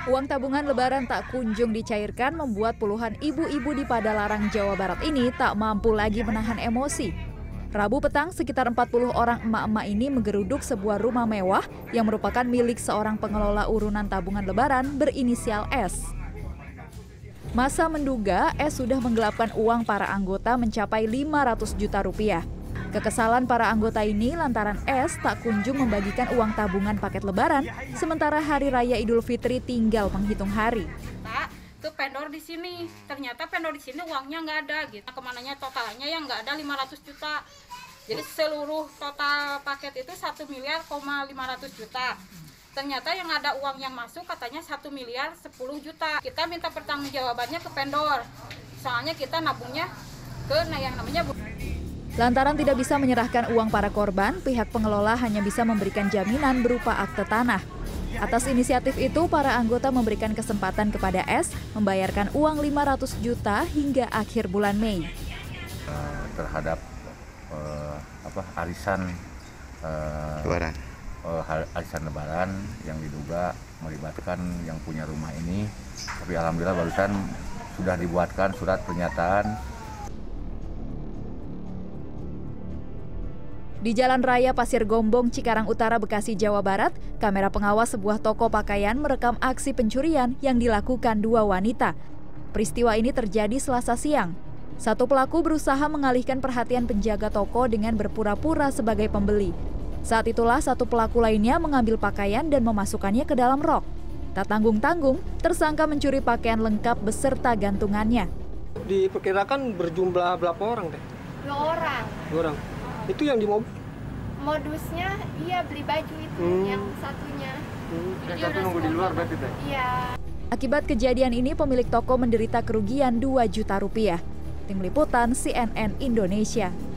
Uang tabungan lebaran tak kunjung dicairkan membuat puluhan ibu-ibu di Padalarang, Jawa Barat ini tak mampu lagi menahan emosi. Rabu petang, sekitar 40 orang emak-emak ini menggeruduk sebuah rumah mewah yang merupakan milik seorang pengelola urunan tabungan lebaran berinisial S. Masa menduga S sudah menggelapkan uang para anggota mencapai 500 juta rupiah. Kekesalan para anggota ini lantaran S tak kunjung membagikan uang tabungan paket lebaran, sementara Hari Raya Idul Fitri tinggal menghitung hari. Ke vendor di sini, ternyata vendor di sini uangnya nggak ada gitu. Kemananya totalnya yang nggak ada 500 juta. Jadi seluruh total paket itu 1 miliar, 500 juta. Ternyata yang ada uang yang masuk katanya 1 miliar 10 juta. Kita minta pertanggungjawabannya ke vendor. Soalnya kita nabungnya ke yang namanya Lantaran tidak bisa menyerahkan uang para korban, pihak pengelola hanya bisa memberikan jaminan berupa akte tanah. Atas inisiatif itu, para anggota memberikan kesempatan kepada S membayarkan uang 500 juta hingga akhir bulan Mei. Terhadap arisan lebaran. Arisan lebaran yang diduga melibatkan yang punya rumah ini, tapi alhamdulillah barusan sudah dibuatkan surat pernyataan. Di Jalan Raya Pasir Gombong, Cikarang Utara, Bekasi, Jawa Barat, kamera pengawas sebuah toko pakaian merekam aksi pencurian yang dilakukan dua wanita. Peristiwa ini terjadi Selasa siang. Satu pelaku berusaha mengalihkan perhatian penjaga toko dengan berpura-pura sebagai pembeli. Saat itulah satu pelaku lainnya mengambil pakaian dan memasukkannya ke dalam rok. Tak tanggung-tanggung, tersangka mencuri pakaian lengkap beserta gantungannya. Diperkirakan berjumlah berapa orang deh? 2 orang. 2 orang. Itu yang di mobil? Modusnya iya beli baju itu, yang satunya. Yang satu nunggu di luar berarti teh? Iya. Akibat kejadian ini pemilik toko menderita kerugian 2 juta rupiah. Tim Liputan CNN Indonesia.